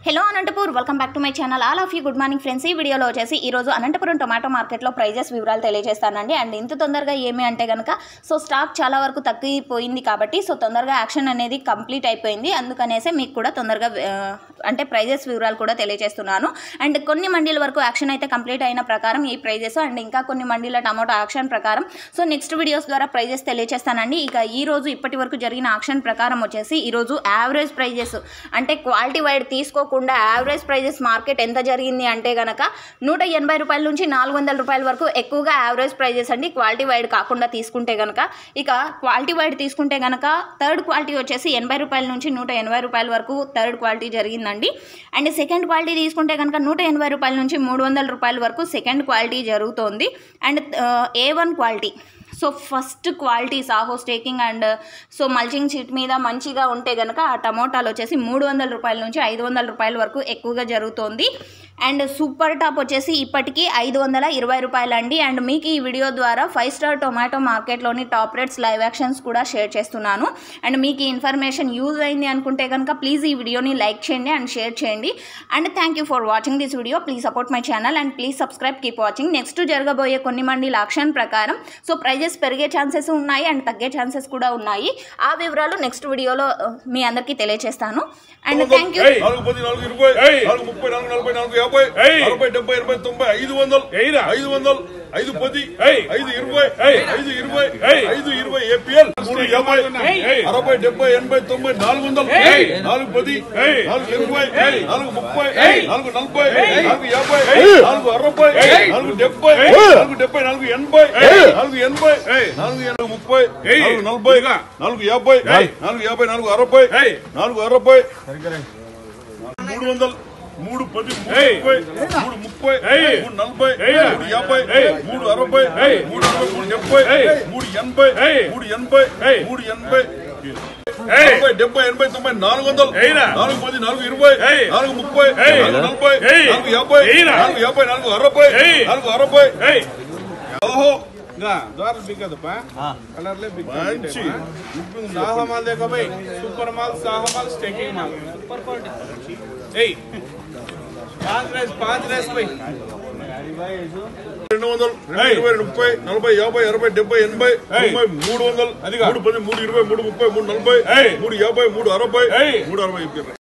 Hello Anantapur, welcome back to my channel. All of you good morning friends. ఈ వీడియోలో వచ్చేసి ఈ రోజు అనంతపురం టొమాటో మార్కెట్ లో ప్రైజెస్ వివరాలు తెలియజేస్తానండి. అండ్ ఇంత తొందరగా ఏమి అంటే గనుక స్టాక్ చాలా వరకు తగ్గిపోయింది కాబట్టి తొందరగా యాక్షన్ అనేది కంప్లీట్ అయిపోయింది. అందుకనేసే మీకు కూడా తొందరగా అంటే ప్రైజెస్ వివరాలు కూడా తెలియజేస్తున్నాను. అండ్ కొన్ని మండీల వరకు యాక్షన్ అయితే కంప్లీట్ అయిన ప్రకారం ఈ ప్రైజెస్ అండ్ ఇంకా కొన్ని మండీల టొమాటో యాక్షన్ ప్రకారం నెక్స్ట్ వీడియోస్ ద్వారా ప్రైజెస్ తెలియజేస్తానండి. ఇక ఈ రోజు ఇప్పటి వరకు జరిగిన యాక్షన్ ప్రకారం వచ్చేసి ఈ రోజు యావరేజ్ ప్రైజెస్ అంటే క్వాలిటీ వైడ్ తీసుకోకుండా యావరేజ్ ప్రైజెస్ మార్కెట్ ఎంత జరిగింది అంటే గనక 180 రూపాయల నుంచి 400 రూపాయల వరకు ఎక్కువగా యావరేజ్ ప్రైజెస్ అండి. క్వాలిటీ వైడ్ కాకుండా తీసుకుంటే గనక ఇక క్వాలిటీ వైడ్ తీసుకుంటే గనక థర్డ్ క్వాలిటీ వచ్చేసి 80 రూపాయల నుంచి 180 రూపాయల వరకు థర్డ్ క్వాలిటీ జరిగిందండి. అండ్ సెకండ్ క్వాలిటీ తీసుకుంటే కనుక 180 రూపాయల నుంచి 300 రూపాయల వరకు సెకండ్ క్వాలిటీ జరుగుతోంది. And A1 quality first quality Saaho staking and mulching sheet మీద మంచిగా ఉంటే కనుక ఆ టమోటాలు వచ్చేసి 300 రూపాయల నుంచి 500 రూపాయల వరకు ఎక్కువగా జరుగుతోంది. అండ్ సూపర్ టాప్ వచ్చేసి ఇప్పటికీ 520 రూపాయలు అండి. అండ్ మీకు ఈ వీడియో ద్వారా 5 స్టార్ టొమాటో మార్కెట్లోని టాప్ రేట్స్ లైవ్ యాక్షన్స్ కూడా షేర్ చేస్తున్నాను. అండ్ మీకు ఈ ఇన్ఫర్మేషన్ యూజ్ అయింది అనుకుంటే కనుక ప్లీజ్ ఈ వీడియోని లైక్ చేయండి అండ్ షేర్ చేయండి. And thank you for watching this video. Please support my channel and please subscribe, keep watching. Next జరగబోయే కొన్ని మండీల యాక్షన్ ప్రకారం ప్రైజెస్ పెరిగే ఛాన్సెస్ ఉన్నాయి అండ్ తగ్గే ఛాన్సెస్ కూడా ఉన్నాయి. ఆ వివరాలు నెక్స్ట్ వీడియోలో మీ అందరికీ తెలియజేస్తాను. And thank you. सुपर माल साहो माल स्टेकिंग माल सुपर क्वालिटी 5 रेस भाई 200 220 30 40 50 60 70 80 90 300 310 320 330 330 340 350 360